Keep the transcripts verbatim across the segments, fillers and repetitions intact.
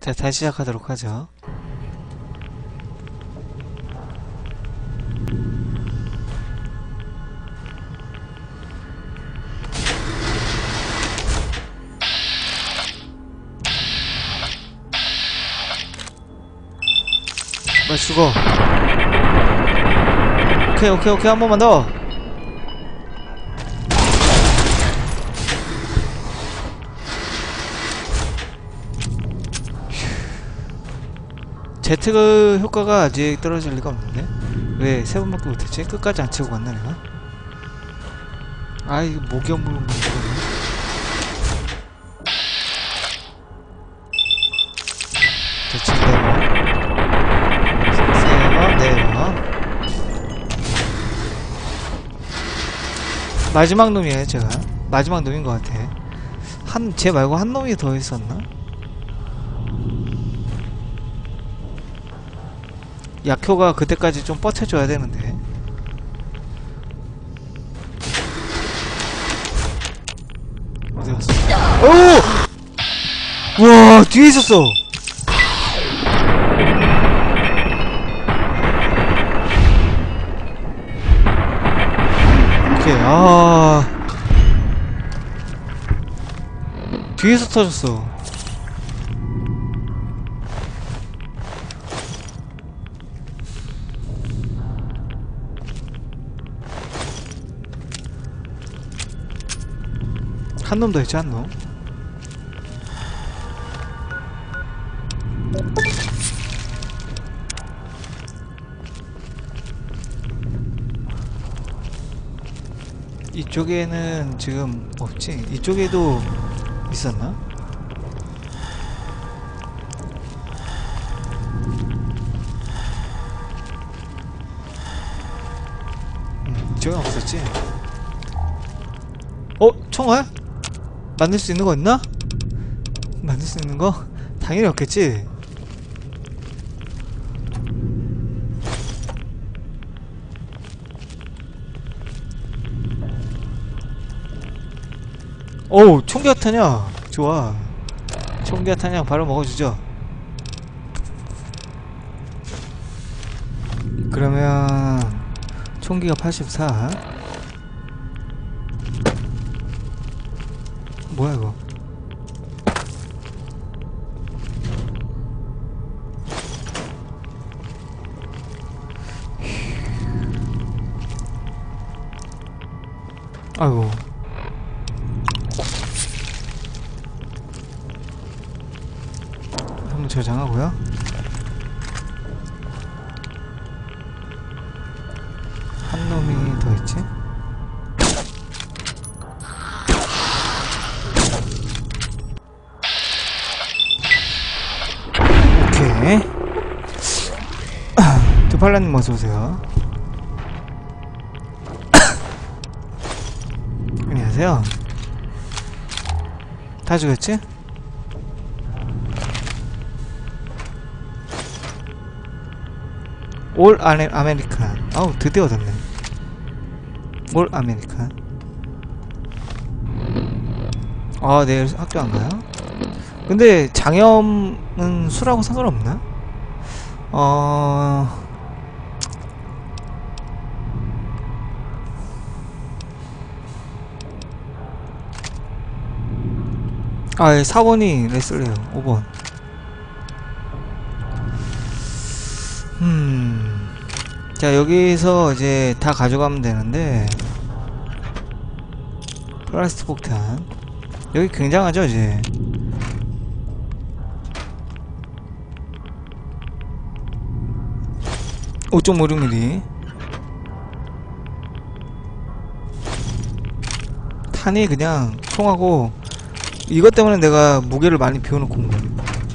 자, 다시 시작하도록 하죠. 빨리 죽어. 오케이 오케이 오케이, 한 번만 더. 제트 효과가 아직 떨어질 리가 없는데? 왜 세 번밖에 못했지? 끝까지 안 치고 갔나 내가? 아, 이거 목이 없는 거 대충 네번 네번 마지막 놈이에요. 제가 마지막 놈인 것 같아. 한, 쟤 말고 한 놈이 더 있었나? 약효가 그때까지 좀 버텨줘야 되는데. 어디 갔어? 오! 우와, 뒤에 있었어! 오케이, 아. 뒤에서 터졌어. 한 놈 더 있지, 한 놈. 이쪽에는 지금 없지? 이쪽에도 있었나? 음, 이쪽엔 없었지? 어? 총알? 만들 수 있는 거 있나? 만들 수 있는 거? 당연히 없겠지? 어우, 총기가 타냐? 좋아. 총기가 타냐? 바로 먹어주죠. 그러면 총기가 팔십사. 뭐야 이거? 아이고. 한번 저장하고요. 한 놈이 더 있지? 오케이. 두팔라님 어서오세요. 안녕하세요. 다 죽였지? 올 아메, 아메리칸. 아우, 드디어 얻었네. 올 아메리칸. 아, 내일 학교 안 가요? 근데 장염은 술하고 상관없나? 어... 아, 사 번이 레슬레요. 오 번. 음... 자, 여기서 이제 다 가져가면 되는데, 플라스틱 폭탄. 여기 굉장하죠, 이제. 오 점 오육 밀리미터. 탄이 그냥 총하고, 이것 때문에 내가 무게를 많이 비워놓고 온 거야.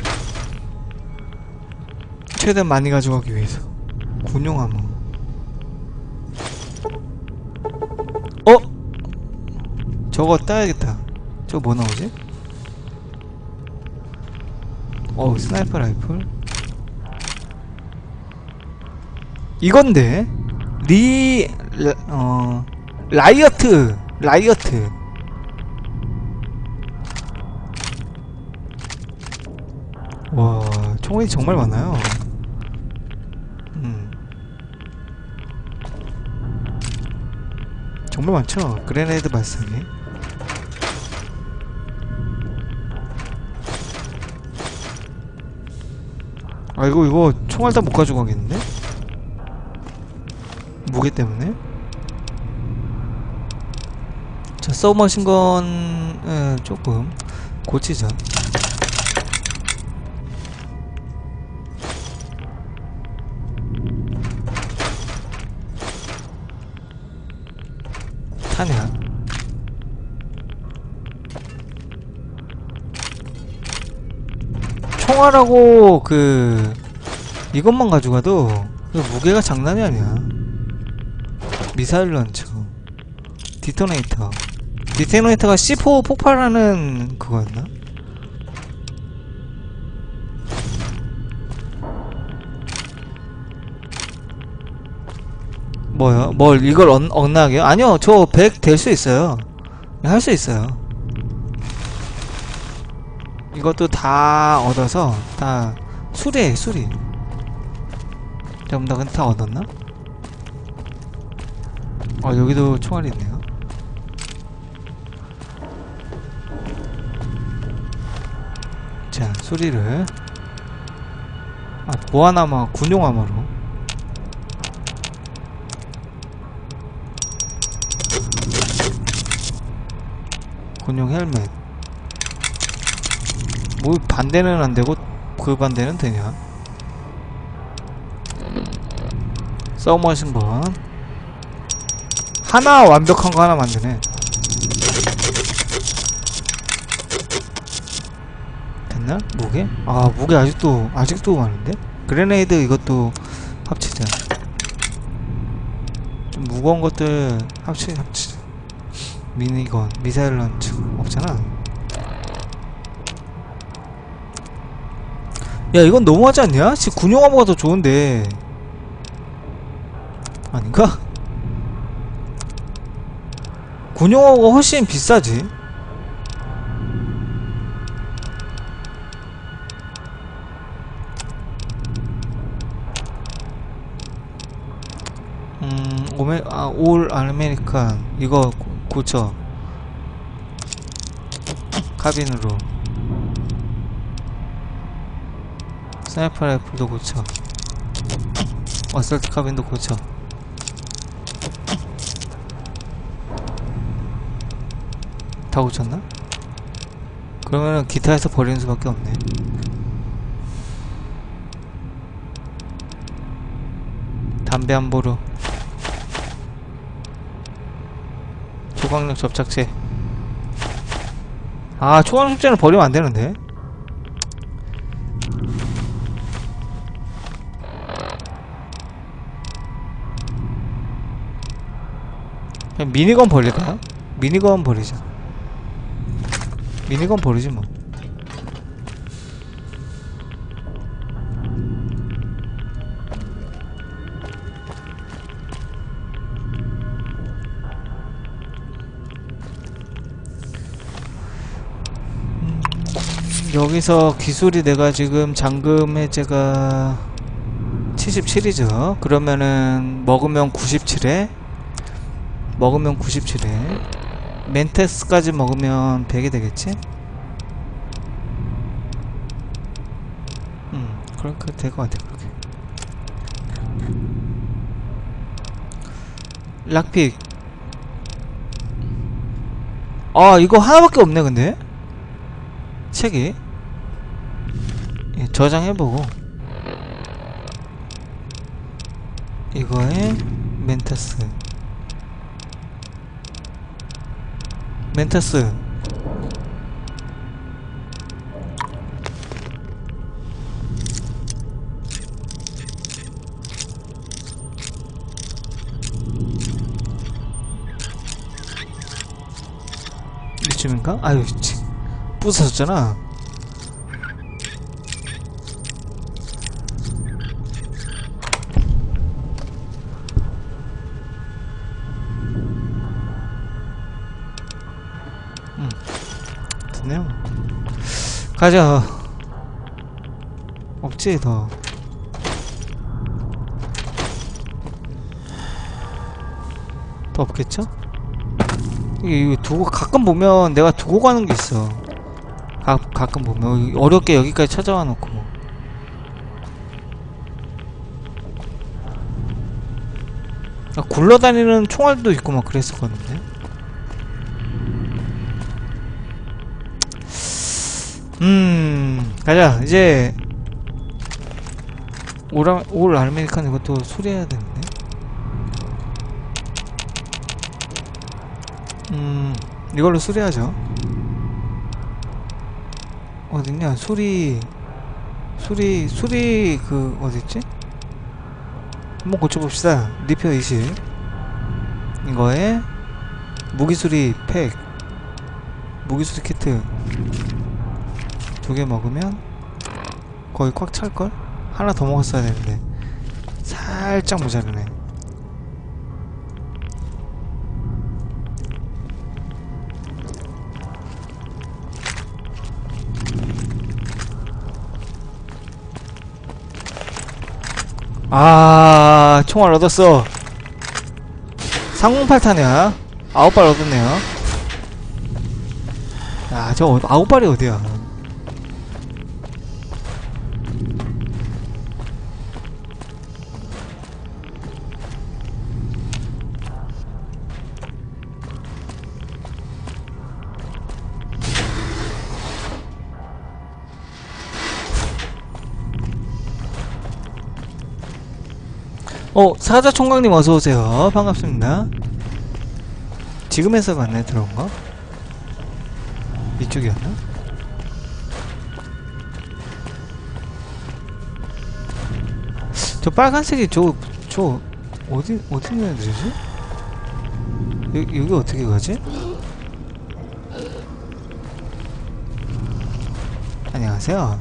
최대한 많이 가져가기 위해서. 군용 암호. 어? 저거 따야겠다. 저거 뭐 나오지? 어우, 스나이퍼 라이플. 이건데? 리... 라, 어... 라이어트! 라이어트. 와, 총알이 정말 많아요. 음. 정말 많죠? 그레네이드 발사기. 아이고, 이거 총알 다 못 가지고 가겠는데? 무게 때문에? 자, 서브머신건 조금 고치자. 탄약. 총알하고 그 이것만 가져가도 그 무게가 장난이 아니야. 미사일 런처, 디토네이터. 디토네이터가 씨 사 폭발하는 그거였나? 뭐요? 뭘 이걸 얻, 얻나게요? 아니요, 저 백 될 수 있어요. 할 수 있어요. 이것도 다 얻어서 다 수리해, 수리. 전부 다 근데 다 얻었나? 어, 여기도 총알이 있네요. 자, 수리를. 아, 보안아마, 군용아마로. 군용 헬멧. 뭐 반대는 안되고 그 반대는 되냐? 서머신건 하나 완벽한 거 하나 만드네. 됐나? 무게? 아, 무게 아직도 아직도 많은데? 그레네이드 이것도 합치자. 좀 무거운 것들 합치 합치자. 미니건, 미사일 런처 없잖아. 야, 이건 너무하지 않냐? 지금 군용화모가 더 좋은데. 아닌가? 군용화모가 훨씬 비싸지. 음, 오메, 아, 올 아메리칸. 이거 고, 고쳐. 카빈으로. 스나이퍼 라이플도 고쳐. 어설트 카빈도 고쳐. 다 고쳤나? 그러면은 기타에서 버리는 수밖에 없네. 담배 한 보루. 초강력 접착제. 아, 초강력 접착제는 버리면 안 되는데. 그냥 미니건 버릴까요? 미니건 버리자. 미니건 버리지 뭐. 음, 여기서 기술이 내가 지금 잠금 해제가 칠십칠이죠. 그러면은 먹으면 구십칠에 먹으면 구십칠에 멘테스까지 먹으면 백이 되겠지? 음, 그렇게 될 것 같아. 그렇게. 락픽. 아, 이거 하나밖에 없네. 근데 책이. 예, 저장해보고 이거에 멘테스 멘테스 이쯤인가? 아유, 부서졌잖아. 응, 됐네요. 가자. 없지 더. 더 없겠죠? 이게 이거 두고 가끔 보면 내가 두고 가는 게 있어. 가, 가끔 보면 어렵게 여기까지 찾아와 놓고 뭐. 아, 굴러다니는 총알도 있고 막 그랬었거든요. 음 가자. 이제 올, 올 아메리칸 이것도 수리해야 되는데. 음 이걸로 수리하죠. 어딨냐 수리 수리 수리 그 어딨지? 한번 고쳐봅시다. 리페어 이십 이거에 무기수리 팩 무기수리 키트 두 개 먹으면 거의 꽉 찰걸? 하나 더 먹었어야 되는데 살짝 모자르네. 아 총알 얻었어. 삼공팔 타냐? 아홉 발 얻었네요. 야 저 아홉 발이 어디야? 어 사자총각님 어서오세요. 반갑습니다. 지금에서 만나요 들어온거? 이쪽이었나? 저 빨간색이 저 저 어디 어디 있는 애들이지? 여기, 여기 어떻게 가지? 안녕하세요.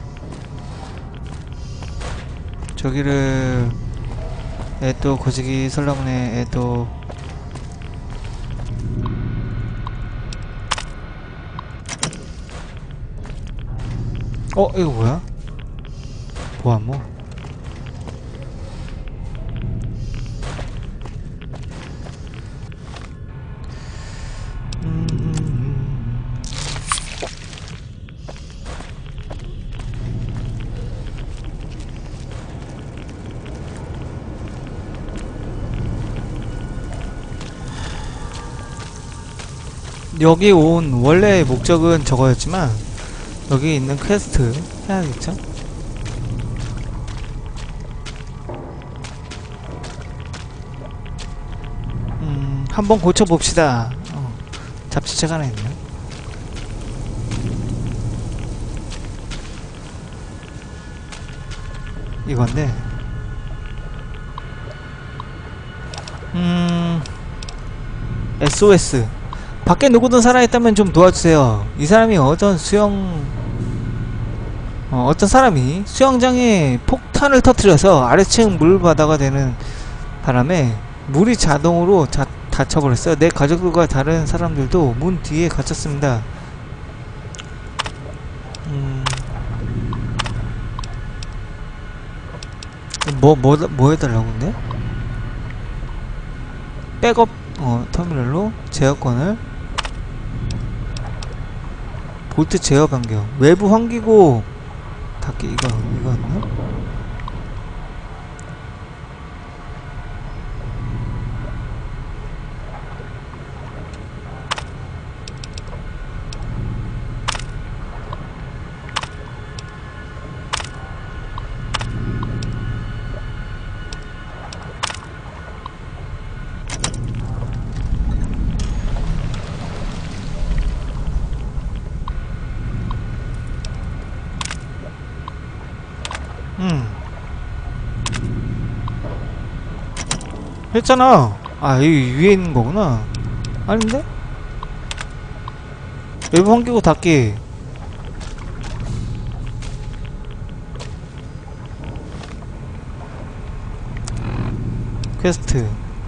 저기를 에또 거시기 설라문에 에또 어 이거 뭐야? 보안모 여기 온 원래의 목적은 저거였지만 여기 있는 퀘스트 해야겠죠? 음 한번 고쳐봅시다. 어, 잡지책 하나 있네. 이건데 음 에스오에스 밖에 누구든 살아있다면 좀 도와주세요. 이 사람이 어떤 수영 어, 어떤 사람이 수영장에 폭탄을 터뜨려서 아래층 물바다가 되는 바람에 물이 자동으로 자, 닫혀버렸어요. 내 가족들과 다른 사람들도 문 뒤에 갇혔습니다. 음... 뭐, 뭐, 뭐 해달라고 근데? 백업 어, 터미널로 제어권을 볼트 제어 변경 외부 환기구 닫기 이거 이거였나? 음 했잖아. 아 여기 위에 있는 거구나. 아닌데? 외부 환기구 닫기 퀘스트.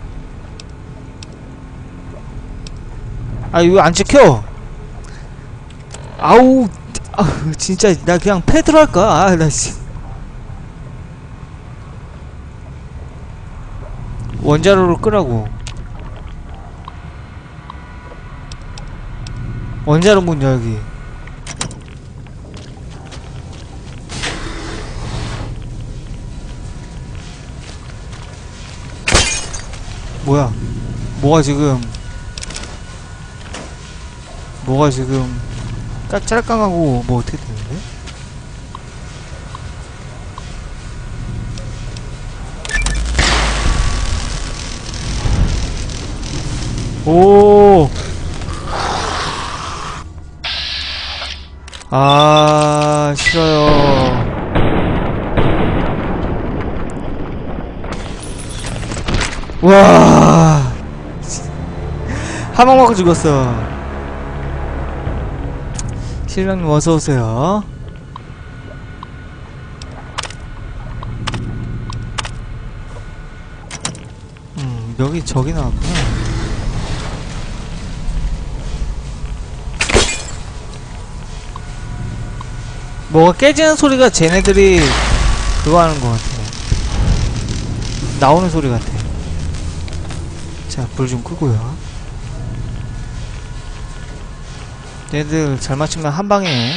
아 이거 안 찍혀. 아우 아 진짜 나 그냥 패드로 할까? 아 나 씨. 원자로를 끄라고. 원자로 문 열기. 뭐야? 뭐가 지금 뭐가 지금 깍짤깡하고 뭐 어떻게 되는데? 오. 아, 싫어요. 와. 한 방 맞고 죽었어. 실명님 어서오세요. 음, 여기 저기 나왔구나. 뭐가 깨지는 소리가 쟤네들이 그거 하는 것 같아. 나오는 소리 같아. 자, 불 좀 끄고요. 얘들 잘 맞추면 한 방에.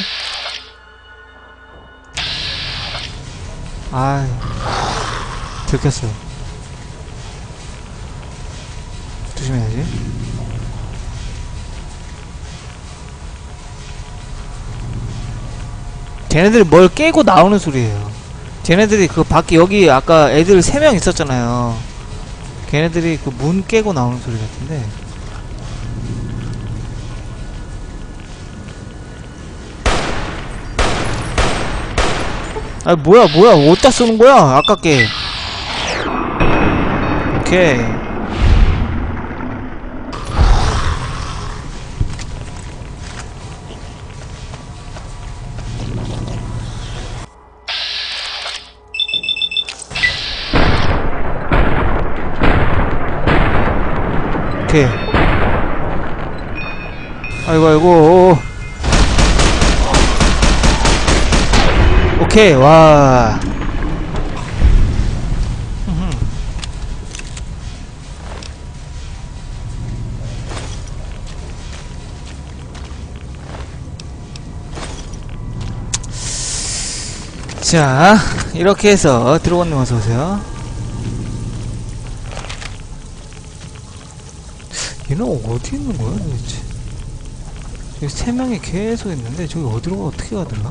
아이, 들켰어. 조심해야지. 쟤네들이 뭘 깨고 나오는 소리예요. 쟤네들이 그 밖에 여기 아까 애들 세 명 있었잖아요. 걔네들이 그 문 깨고 나오는 소리 같은데. 아 뭐야 뭐야 어디다 쏘는 거야 아깝게. 오케이. 오케이. 아이고 아이고. 오케이. 와. 자, 이렇게 해서 들어온님 어서오세요. 얘는 어디 있는 거야 도대체? 저기 세 명이 계속 있는데 저기 어디로 가, 어떻게 가더라?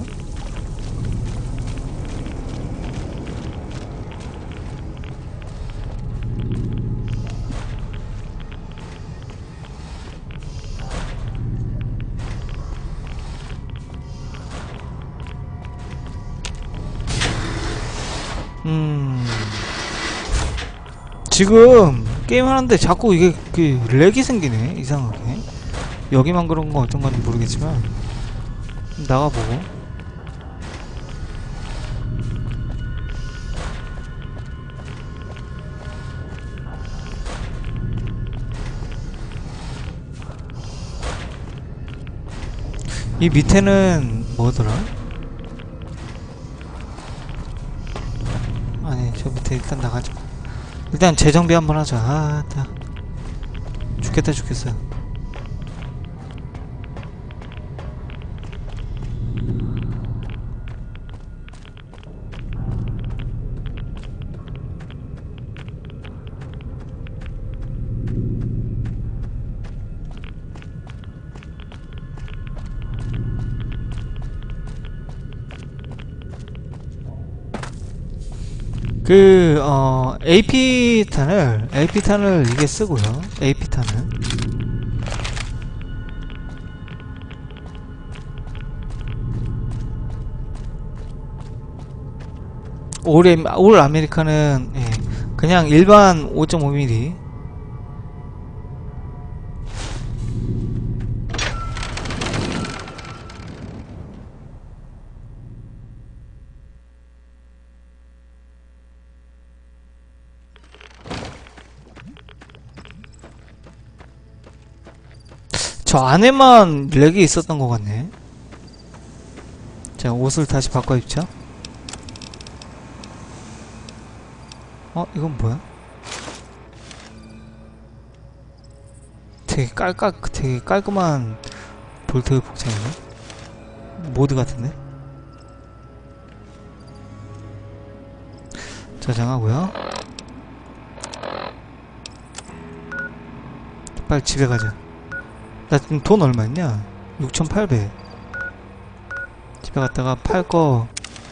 음. 지금 게임 하는데 자꾸 이게 그 렉이 생기네 이상하게. 여기만 그런 건 어떤 건지 모르겠지만 나가보고. 이 밑에는 뭐더라? 아니 저 밑에 일단 나가자. 일단 재정비 한번 하자. 아, 다 죽겠다 죽겠어. 그, 어, 에이피탄을, 에이피탄을 이게 쓰고요. 에이피탄은. 올, 올 아메리카는, 예, 그냥 일반 오 점 오 밀리미터. 저 안에만 렉이 있었던 것 같네. 자, 옷을 다시 바꿔 입죠. 어, 이건 뭐야? 되게 깔깔 되게 깔끔한 볼트 복장이네. 모드 같은데. 저장하고요. 빨리 집에 가자. 나 지금 돈 얼마 있냐? 육천팔백. 집에 갔다가 팔 거.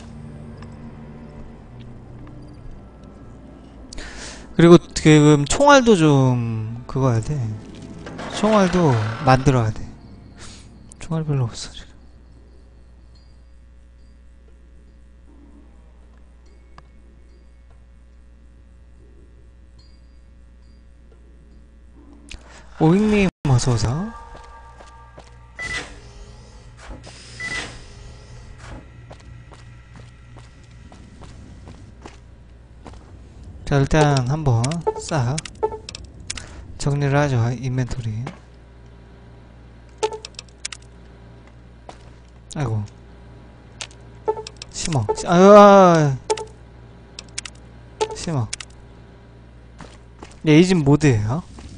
그리고 지금 총알도 좀 그거 해야 돼. 총알도 만들어야 돼. 총알 별로 없어 지금. 오잉님 어서오세요. 자, 일단 한번 싹 정리를 하죠. 인벤토리. 아이고 심어. 아유, 심어. 예, 이 집 모드예요.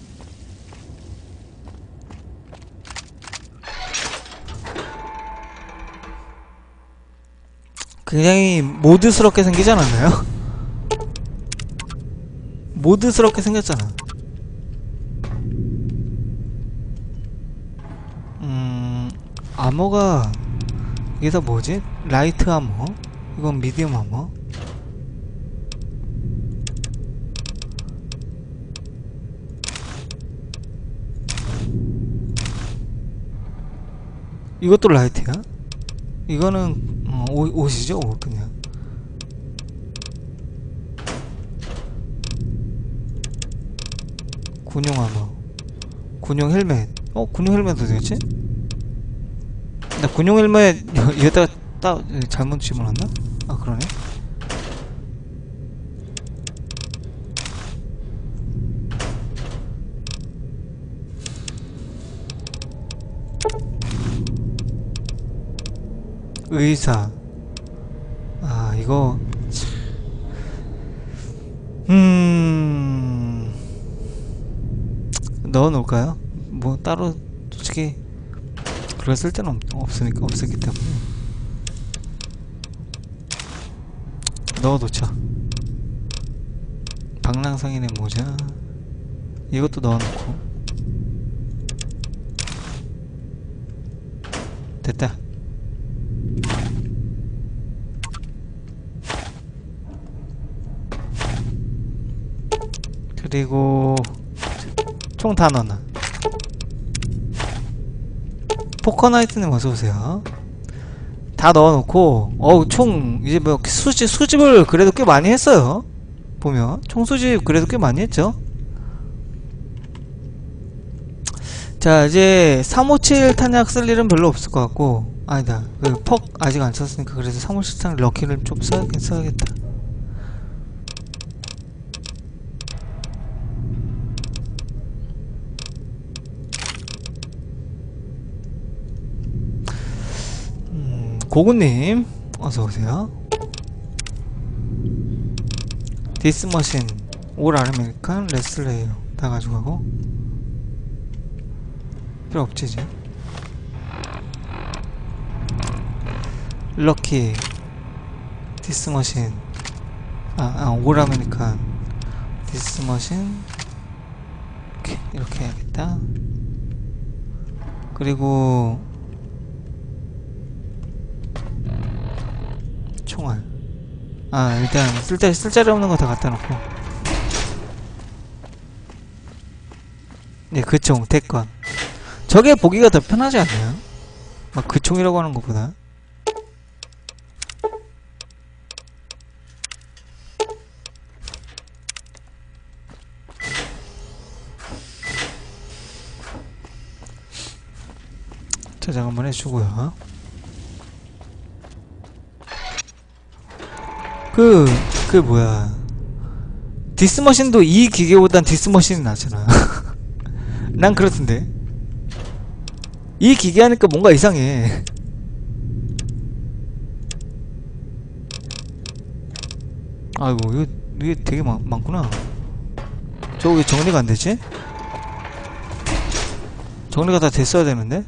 굉장히 모드스럽게 생기지 않았나요? 모드스럽게 생겼잖아. 음... 아머가 이게 다 뭐지? 라이트 아머? 이건 미디엄 아머? 이것도 라이트야? 이거는 어, 옷, 옷이죠? 옷 그냥. 군용 아머, 군용 헬멧. 어? 군용 헬멧 어디 갔지? 나 군용 헬멧 여기다가 따 잘못 집어넣었나? 아 그러네. 의사. 아 이거 음 넣어놓을까요? 뭐 따로 솔직히 그걸 쓸 데는 없, 없으니까 없었기 때문에 넣어놓자. 방랑성인의 모자 이것도 넣어놓고 됐다. 그리고 총 다 넣어놔. 포커나이트님 어서오세요. 다 넣어놓고 어우 총 이제 뭐 수집, 수집을 그래도 꽤 많이 했어요. 보면 총 수집 그래도 꽤 많이 했죠. 자 이제 삼오칠 탄약 쓸 일은 별로 없을 것 같고, 아니다 그 퍽 아직 안 썼으니까 그래서 삼오칠 탄 럭키를 좀 써야겠, 써야겠다. 고구님 어서오세요. 디스머신 올 아메리칸 레슬레이어 다 가져가고 필요 없지 이제. 럭키 디스머신 아, 아 올 아메리칸 디스머신 이렇게, 이렇게 해야겠다. 그리고 총알. 아 일단 쓸자리 쓸자리 없는 거 다 갖다 놓고. 네 그 총 대권. 저게 보기가 더 편하지 않나요? 막 그 총이라고 하는 것보다. 저장 한번 해주고요. 그, 그 뭐야 디스머신도 이 기계보단 디스머신이 낫잖아. 난 그렇던데. 이 기계 하니까 뭔가 이상해. 아이고 이거 이게 되게 많, 많구나. 저거 왜 정리가 안되지? 정리가 다 됐어야 되는데?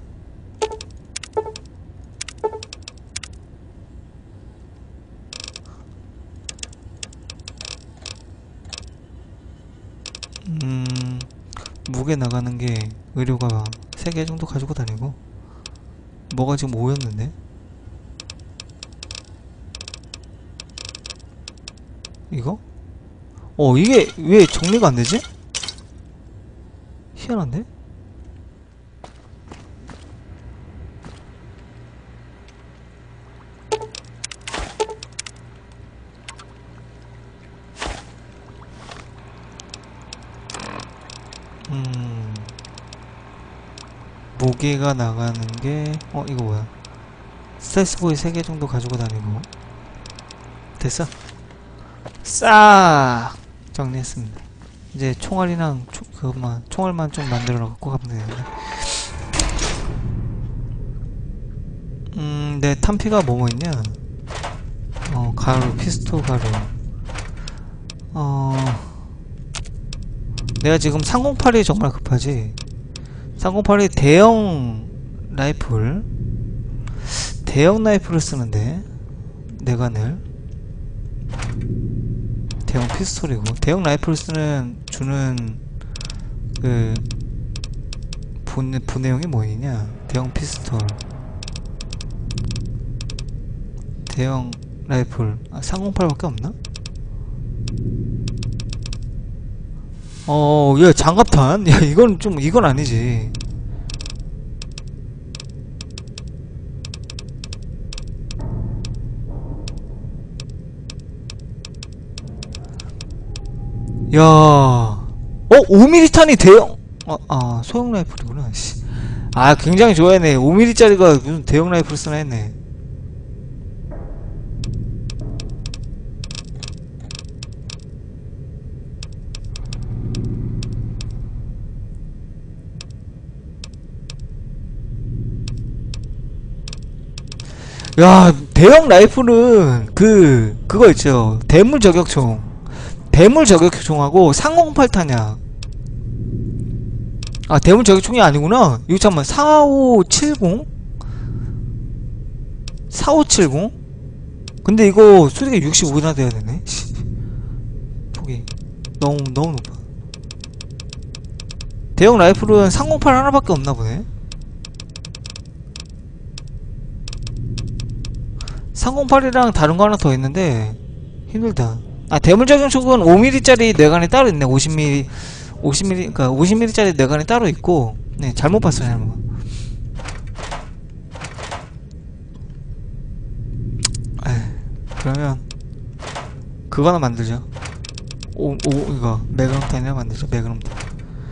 음, 무게 나가는 게 의료가 세 개 정도 가지고 다니고, 뭐가 지금 오였는데? 이거? 어, 이게 왜 정리가 안 되지? 희한한데? 음, 무게가 나가는 게, 어, 이거 뭐야? 스트레스보이 세 개 정도 가지고 다니고. 됐어? 싹! 정리했습니다. 이제 총알이랑, 초, 그것만, 총알만 좀 만들어 갖고 가면 되는데. 음, 내 탄피가 뭐뭐 있냐? 어, 가루, 피스톨 가루. 어, 내가 지금 삼공팔이 정말 급하지. 삼공팔이 대형 라이플. 대형 라이플을 쓰는데, 내가 늘. 대형 피스톨이고, 대형 라이플 쓰는, 주는, 그, 본, 본 내용이 뭐이냐? 대형 피스톨. 대형 라이플. 아, 삼공팔 밖에 없나? 어, 야, 장갑탄? 야, 이건 좀, 이건 아니지. 야, 어, 오 밀리미터 탄이 대형, 어, 아, 소형 라이플이구나, 씨. 아, 굉장히 좋아했네. 오 밀리미터 짜리가 무슨 대형 라이플 쓰나 했네. 야, 대형 라이플은 그 그거 있죠. 대물 저격총. 대물 저격총하고 삼공팔 탄약. 아, 대물 저격총이 아니구나. 이거 잠깐만. 사오칠공? 사오칠공? 근데 이거 수리가 육십오나 돼야 되네. 포기. 너무 너무 높아. 대형 라이플은 삼공팔 하나밖에 없나 보네. 삼공팔이랑 다른 거 하나 더 있는데 힘들다. 아, 대물저격총은 오 밀리미터 짜리 내관이 따로 있네. 오십 밀리미터 오십 밀리미터 그니까 오십 밀리미터 짜리 내관이 따로 있고. 네, 잘못 봤어. 잘못. 에이, 그러면 그거 하나 만들죠. 오, 오, 이거 매그넘탄이나 만들죠. 매그넘탄.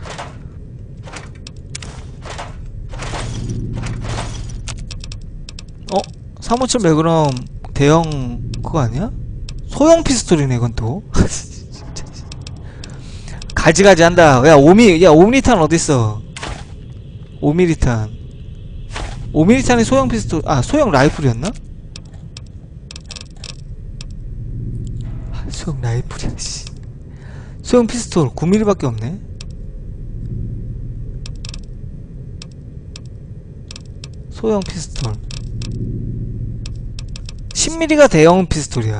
어? 삼오칠 매그넘 대형 그거 아니야? 소형 피스톨이네 이건 또. 가지가지 한다. 야, 오 밀리미터, 야, 오 밀리미터 탄 어딨어? 오 밀리미터 탄. 오 밀리미터 탄이 소형 피스톨, 아, 소형 라이플이었나? 아, 소형 라이플이야, 씨. 소형 피스톨 구 밀리미터 밖에 없네? 소형 피스톨. 십 밀리미터가 대형 피스톨이야.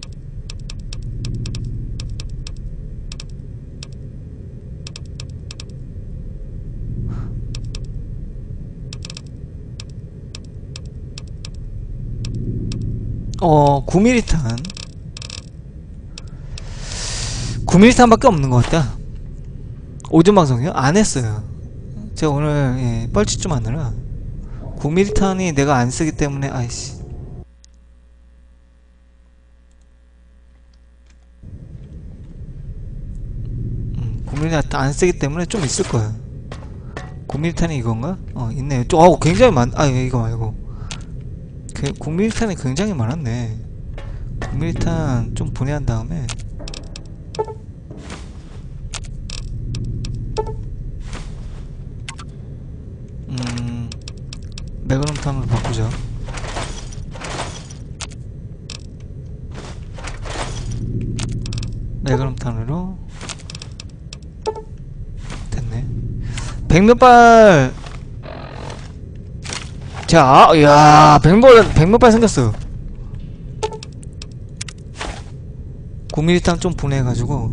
어, 구 밀리미터 탄. 구 밀리미터 탄밖에 없는 것 같다. 오전 방송이요? 안 했어요. 제가 오늘, 예, 뻘짓 좀 하느라. 구 밀리미터 탄이 내가 안 쓰기 때문에, 아이씨. 음, 구 밀리미터 탄 안 쓰기 때문에 좀 있을 거야. 구 밀리미터 탄이 이건가? 어, 있네. 좀, 어우, 굉장히 많, 아, 이거 말고. 그, 구 밀리미터 탄이 굉장히 많았네. 구 밀리미터 탄 좀 분해한 다음에. 음, 매그넘탄으로 바꾸자. 매그넘탄으로 됐네. 백 몇 발 자, 이야, 백몇, 백몇 발 생겼어. 구 밀리미터 탄 좀 분해해가지고.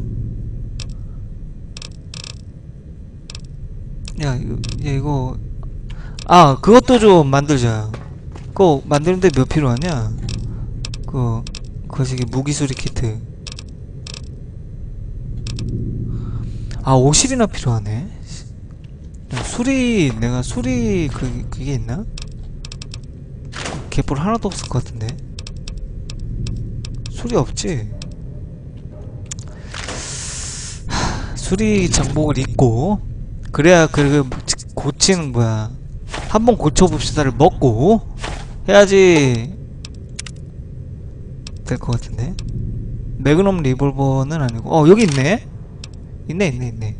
야, 이거, 야, 이거. 아, 그것도 좀 만들자. 그거 만드는데 몇 필요하냐? 그, 거시기 무기수리 키트. 아, 오십이나 필요하네. 수리, 내가 수리, 그, 그게 있나? 개뿔 하나도 없을 것 같은데. 수리 없지? 하, 수리 장복을 입고, 그래야 그, 고치는 거야. 한번 고쳐봅시다를 먹고, 해야지, 될 것 같은데. 매그넘 리볼버는 아니고, 어, 여기 있네? 있네, 있네, 있네.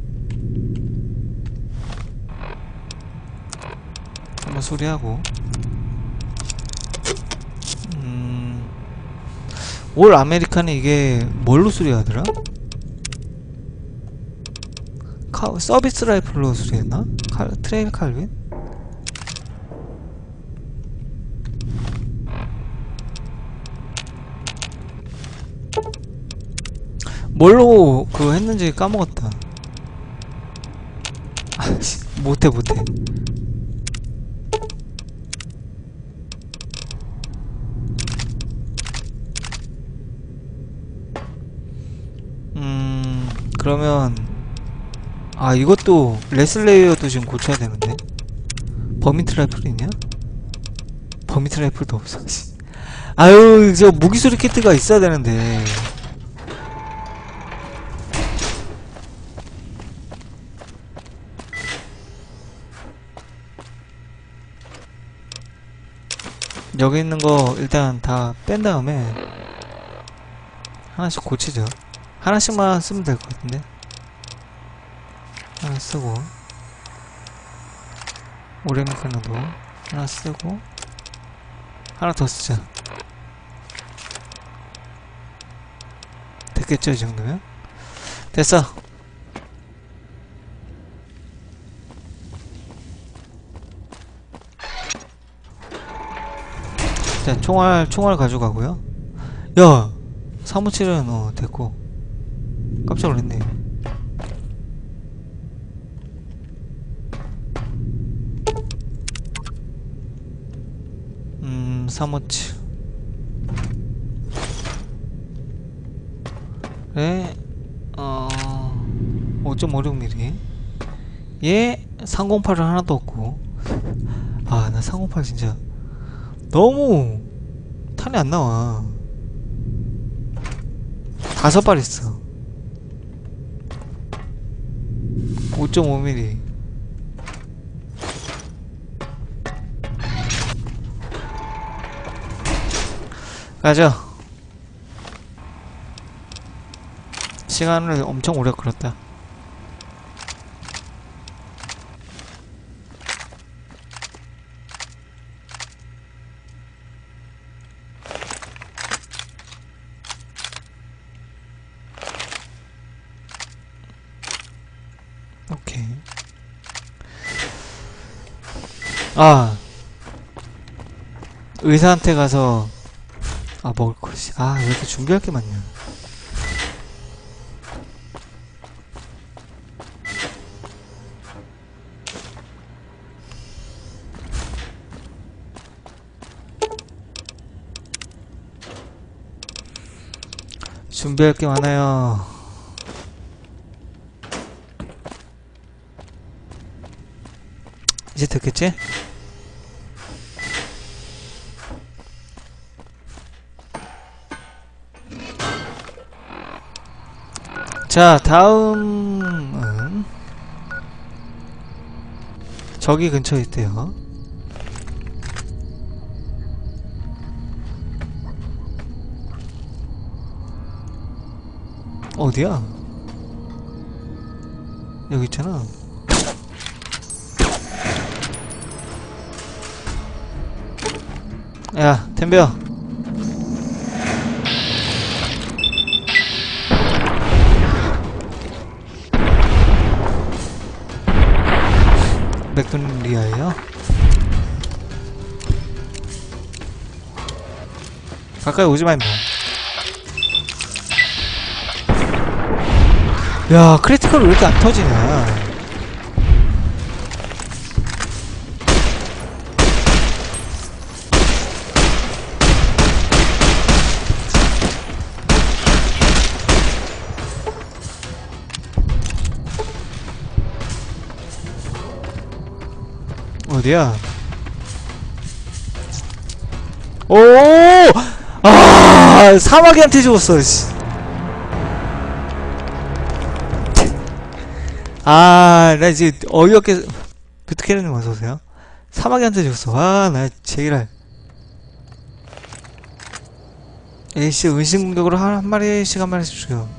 한번 수리하고. 음, 올 아메리카는 이게 뭘로 수리하더라? 카, 서비스 라이플로 수리했나? 칼, 트레일 칼빈? 뭘로 그거 했는지 까먹었다. 아씨, 못해 못해. 음, 그러면 아, 이것도 레슬레이어도 지금 고쳐야 되는데. 버미트 라이플이 있냐? 버미트 라이플도 없어. 아유, 저 무기수리 키트가 있어야 되는데. 여기 있는 거 일단 다 뺀 다음에 하나씩 고치죠. 하나씩만 쓰면 될 것 같은데. 하나 쓰고, 오레미카노도 하나 쓰고, 하나 더 쓰자. 됐겠죠, 이 정도면? 됐어. 자, 총알, 총알 가져가고요. 야! 사무실은, 어, 됐고. 깜짝 놀랐네. 음, 사무실. 그래, 어, 오 점 오육 밀리미터. 얘, 삼공팔은 하나도 없고. 아, 나 삼공팔 진짜. 너무 탄이 안 나와. 다섯 발 있어. 오 점 오 밀리미터. 가자. 시간을 엄청 오래 끌었다. 오케이. 아, 의사한테 가서 아, 먹을 것이. 아, 왜 이렇게 준비할 게 많냐. 준비할 게 많아요. 이제 됐겠지? 자, 다음은 저기 근처에 있대요. 어디야? 여기 있잖아. 야, 템벼. 맥도리아예요? 가까이 오지마 임마. 야 크리티컬 왜 이렇게 안 터지냐. 어디야? 오! 아, 사마귀한테 죽었어, 씨. 아, 나 이제 어이없게, 뷰트캐리님 어서오세요. 사마귀한테 죽었어. 아, 나 제기랄. A씨, 은신공격으로 한, 한 마리씩 한 마리씩 죽여.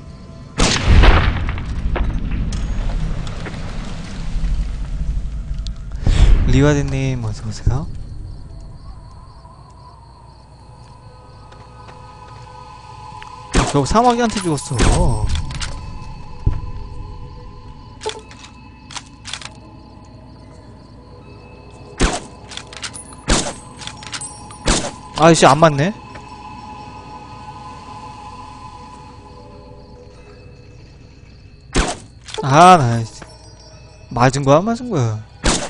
리와드님 어서오세요. 결국 사마귀한테 죽었어. 아이씨 안 맞네. 아 나 맞은 거야 맞은 거야.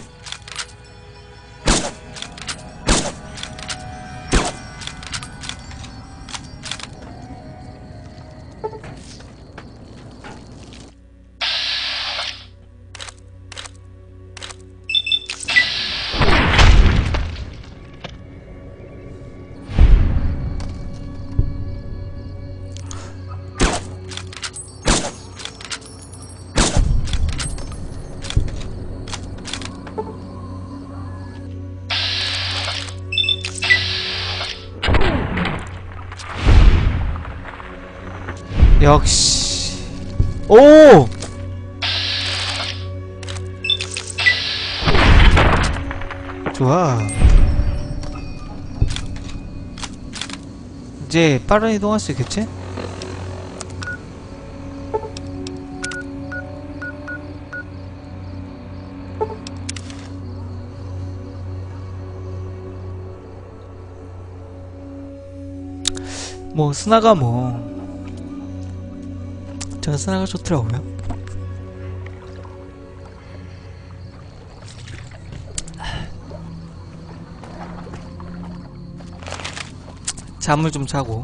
역시 오! 좋아. 이제 빠른 이동할 수 있겠지? 뭐 스나가 뭐 저는 스나가 좋더라고요. 잠을 좀 자고.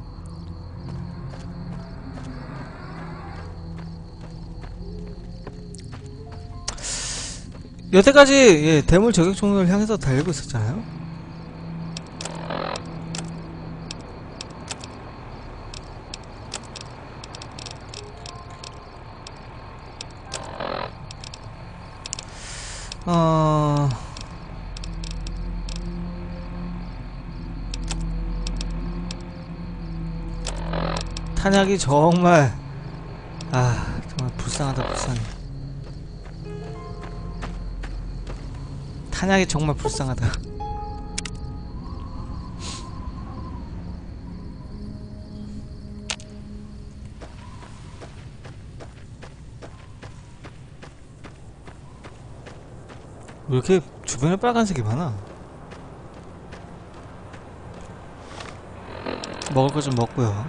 여태까지 예, 대물 저격총을 향해서 달리고 있었잖아요. 어... 탄약이 정말 아 정말 불쌍하다 불쌍해. 탄약이 정말 불쌍하다. 왜 이렇게 주변에 빨간색이 많아? 먹을 거 좀 먹고요.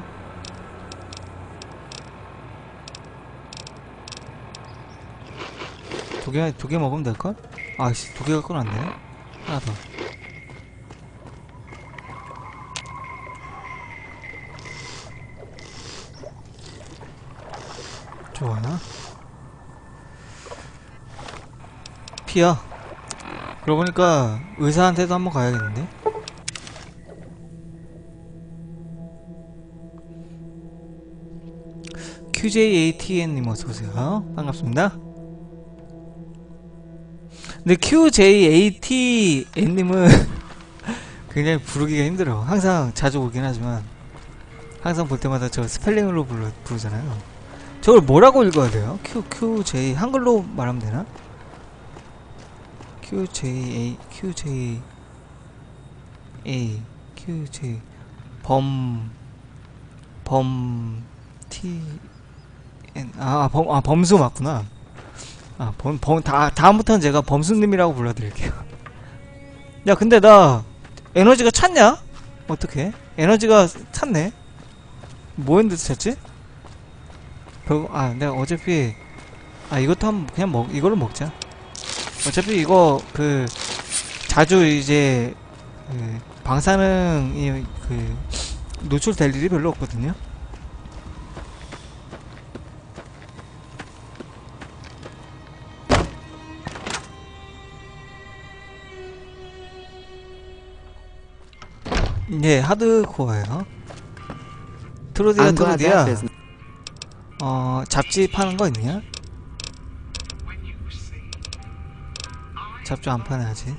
두 개, 두 개 먹으면 될걸? 아이씨, 두 개 갖고는 안 되네? 하나 더. 좋아요. 피야. 그러고 보니까 의사한테도 한번 가야겠는데? 큐제이에이티엔님 어서오세요. 반갑습니다. 근데 큐제이에이티엔님은 굉장히 부르기가 힘들어. 항상 자주 오긴 하지만 항상 볼 때마다 저 스펠링으로 부르, 부르잖아요. 저걸 뭐라고 읽어야 돼요? Q, QJ 한글로 말하면 되나? QJA, QJ, A, QJ, 범, 범, T, N, 아, 범, 아, 범수 맞구나. 아, 범, 범, 다, 다음부터는 제가 범수님이라고 불러드릴게요. 야, 근데 나 에너지가 찼냐? 어떡해? 에너지가 찼네. 뭐했는데 찼지? 별거, 아 내가 어차피 아 이것도 한번 그냥 먹 이걸로 먹자. 어차피 이거 그 자주 이제 그 방사능이 그 노출될 일이 별로 없거든요. 예, 하드코어예요. 트로디야 트로디야. 어 잡지 파는 거 있냐? 잡지 안 파네 아직.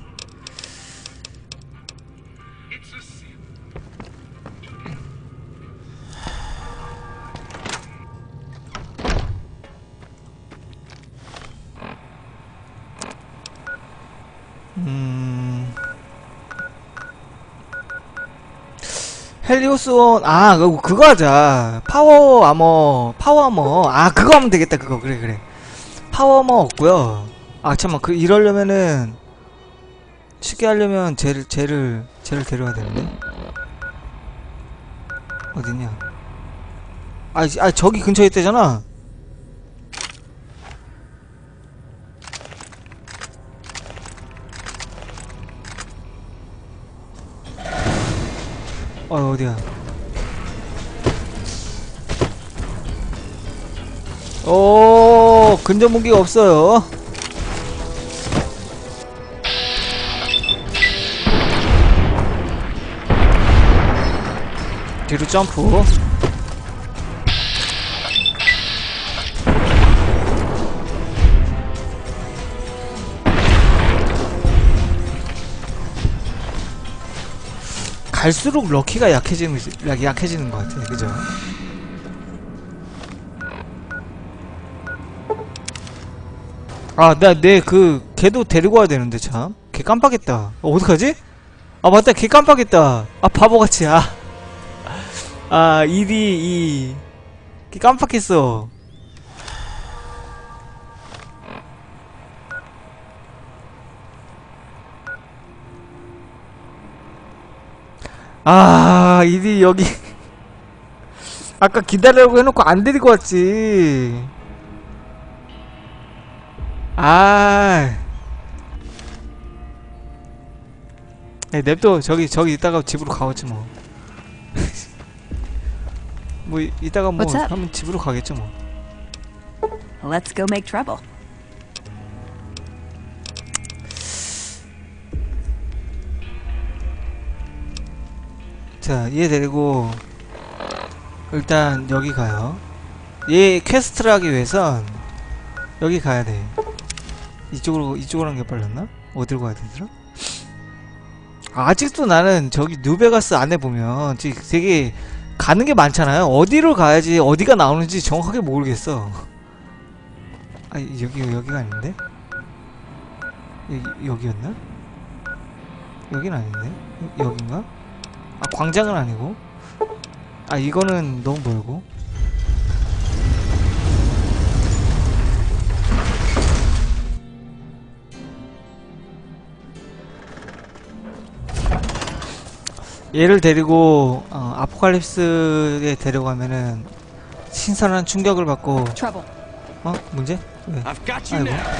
음. 헬리오스원, 아, 그거, 그거 하자. 파워 아머, 파워 아머. 아, 그거 하면 되겠다, 그거. 그래, 그래. 파워 아머 없고요. 아, 잠깐만, 그, 이러려면은, 쉽게 하려면, 쟤를, 쟤를, 쟤를 데려와야 되는데. 어딨냐. 아, 아, 저기 근처에 있대잖아. 어, 어디야. 오, 근접 무기가 없어요. 뒤로 점프. 갈수록 럭키가 약해지는, 약해지는 것 같아, 그죠? 아, 나, 내, 그, 걔도 데리고 와야 되는데, 참. 걔 깜빡했다. 어, 어떡하지? 아, 맞다, 걔 깜빡했다. 아, 바보같이, 아. 아, 일이, 이. 걔 깜빡했어. 아, 일이 여기. 아까 기다리라고 해놓고 안 데리고 왔지. 아. 네, 냅둬. 저기, 저기 이따가 집으로 가겠지, 뭐. 뭐, 이- 이따가 뭐, 하면 집으로 가겠죠, 뭐. Let's go make trouble. 자, 얘 데리고, 일단, 여기 가요. 얘 퀘스트를 하기 위해선, 여기 가야 돼. 이쪽으로, 이쪽으로 한 게 빨랐나? 어디로 가야 되더라? 아직도 나는 저기 뉴베가스 안에 보면 지금 되게 가는 게 많잖아요. 어디로 가야지 어디가 나오는지 정확하게 모르겠어. 아, 여기 여기가 아닌데? 여기, 여기였나? 여긴 아닌데? 여긴가? 아, 광장은 아니고. 아, 이거는 너무 멀고. 얘를 데리고 어, 아포칼립스에 데려가면은 신선한 충격을 받고. Trouble. 어? 문제? 왜? I've got you 아이고. now.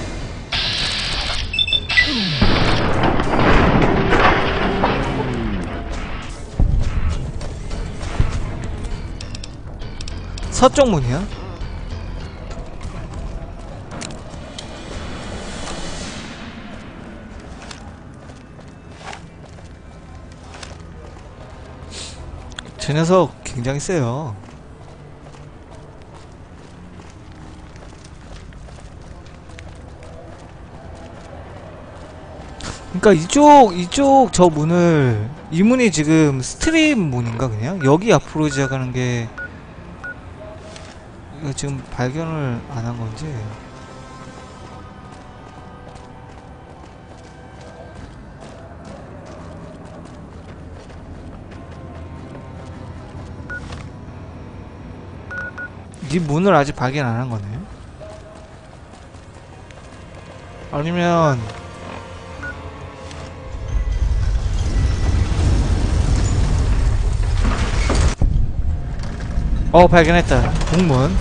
서쪽 문이야? 저 녀석 굉장히 세요. 그니까 이쪽 이쪽 저 문을, 이 문이 지금 스트림 문인가 그냥? 여기 앞으로 시작하는 게 이거 지금 발견을 안 한 건지. 이 문을 아직 발견 안 한 거네. 아니면 어, 발견했다. 북문.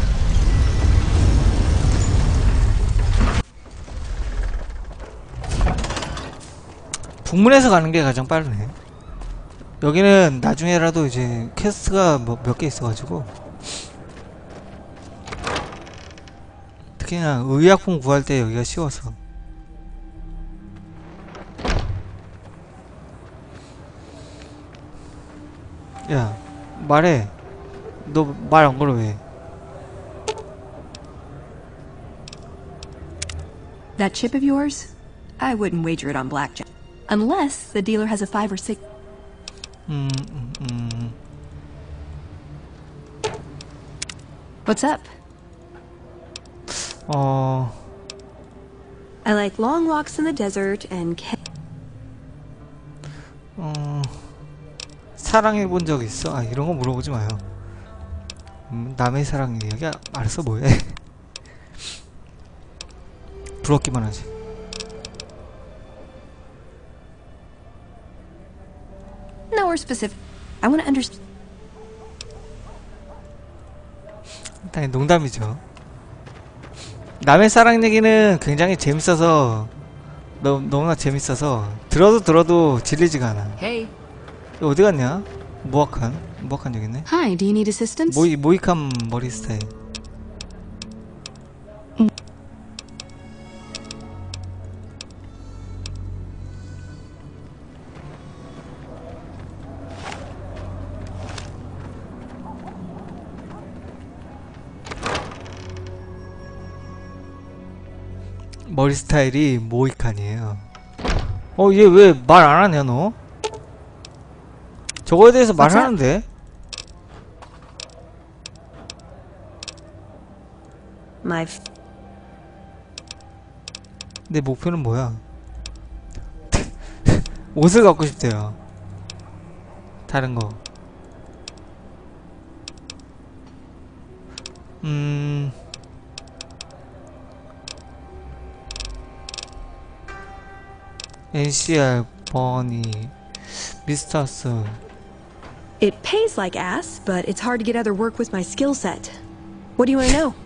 북문에서 가는 게 가장 빠르네. 여기는 나중에라도 이제 퀘스트가 뭐 몇 개 있어가지고, 특히나 의약품 구할 때 여기가 쉬워서. 야, 말해. 너 말 안 걸어 왜? That chip of yours? I wouldn't wager it on blackjack. Unless the dealer has a five or six. 음, 음, 음. What's up? 어, I like long walks in the desert and ca- 어, 사랑해본 적 있어? 아, 이런 거 물어보지 마요. 음, 남의 사랑 이야기 알았어 뭐해? 부럽기만 하지. nowhere specific. I want to understand. 당연히 농담이죠. 남의 사랑 얘기는 굉장히 재밌어서 너, 너무나 재밌어서 들어도 들어도 질리지가 않아. Hey. 이거 어디 갔냐? 모악한 모악한 여기 있네. Hi, do you need assistance? 모이, 모이칸 머리 스타일. 머리 스타일이 모이칸이에요. 어, 얘 왜 말 안 하냐, 너? 저거에 대해서 말하는데? My f- 내 목표는 뭐야? 옷을 갖고 싶대요. 다른 거. 음. 엔씨알, 버니, 미스터스. It pays like ass, but it's hard to get other work with my skill set. What do you want to know?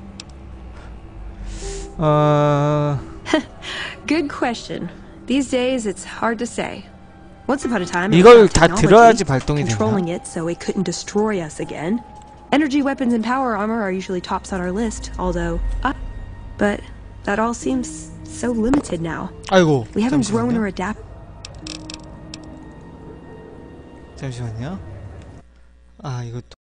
어, Good question. These days, it's hard to say. Once upon a time, it 이걸 was 다 about 들어야지 technology, 발동이 controlling 되나? it so it couldn't destroy us again. Energy weapons and power armor are usually tops on our list, although, uh, but that all seems so limited now. 아이고, We haven't grown 잠시만요. or adapted. 잠시만요. 아, 이거